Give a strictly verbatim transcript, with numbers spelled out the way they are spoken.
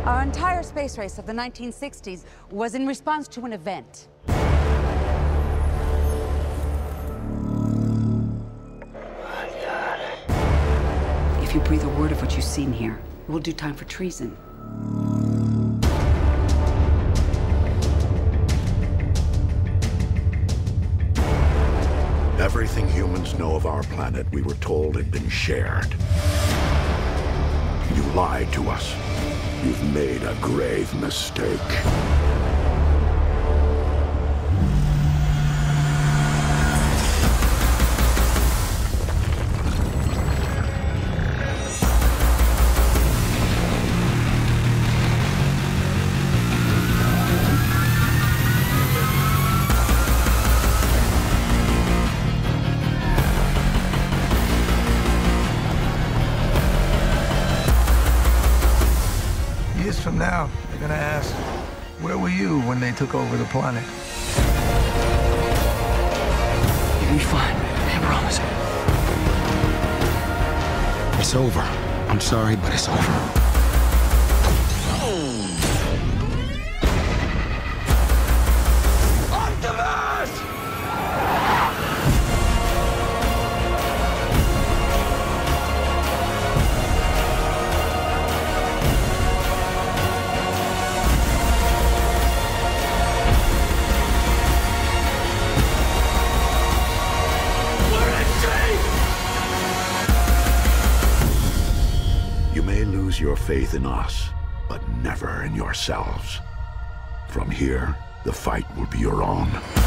Our entire space race of the nineteen sixties was in response to an event. If you breathe a word of what you've seen here, it will do time for treason. Everything humans know of our planet, we were told had been shared. You lied to us. You've made a grave mistake. Years from now, they're gonna ask, where were you when they took over the planet? You'll be fine, I promise. It's over. I'm sorry, but it's over. You may lose your faith in us, but never in yourselves. From here, the fight will be your own.